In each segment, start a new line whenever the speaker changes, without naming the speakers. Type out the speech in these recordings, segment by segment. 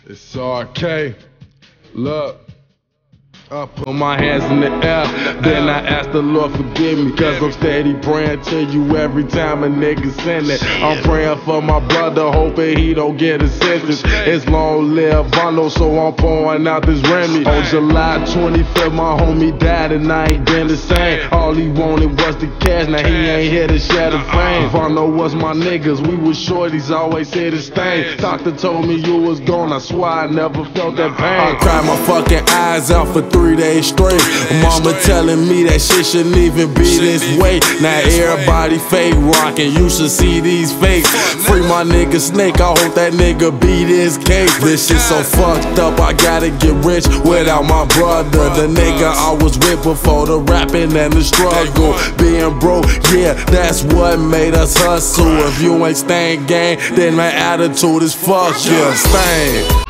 It's RK. Look, I put my hands in the air, then I ask the Lord forgive me, cause I'm steady praying to you every time a nigga send it. I'm praying for my brother, hoping he don't get a sentence. It's long live Bono, so I'm pouring out this Remy. On July 25th, my homie died and I ain't been the same. All he wanted was the cash, now he ain't here to share the fame. Bono was my niggas, we was shorties, always said his thing. Doctor told me you was gone, I swear I never felt that pain. I cried my fucking eyes out for 3 days straight. Mama telling me that shit shouldn't even be this way. Now everybody fake rockin', you should see these fakes. Free my nigga Snake, I hope that nigga beat his case. This shit so fucked up, I gotta get rich without my brother. The nigga I was with before the rapping and the struggle. Being broke, yeah, that's what made us hustle. If you ain't staying gang, then my attitude is fuck yeah, stang.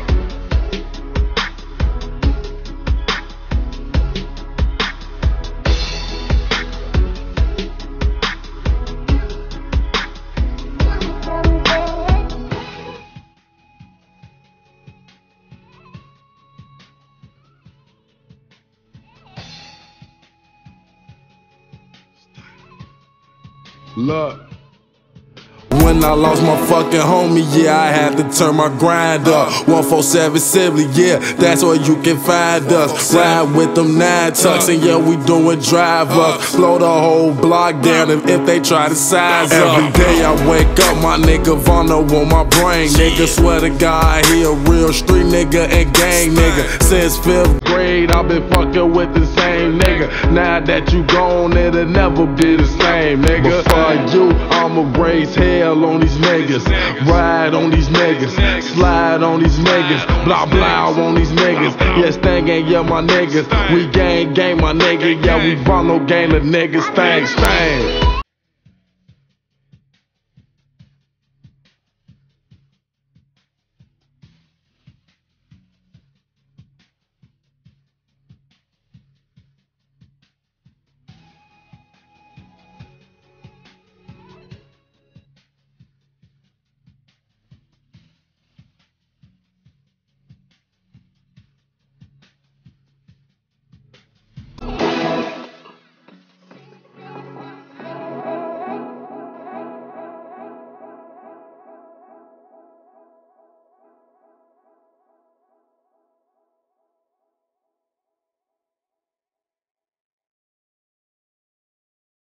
Look, when I lost my fucking homie, yeah, I had to turn my grind up. 147 Sibley, yeah, that's where you can find us. Ride with them 9 tucks, and yeah, we doing drive-ups. Blow the whole block down if they try to size up. Every day I wake up, my nigga Vono on my brain. Nigga, swear to God, he a real street nigga and gang nigga. Since 5th grade, I've been fucking with the same nigga. Now that you gone, it'll never be the same, nigga. For you, I'ma raise hell on these niggas, ride on these niggas, slide on these niggas, blah blah on these niggas. Yes, thing ain't yeah my niggas. We gang my nigga, yeah we Vono gang the niggas, stang.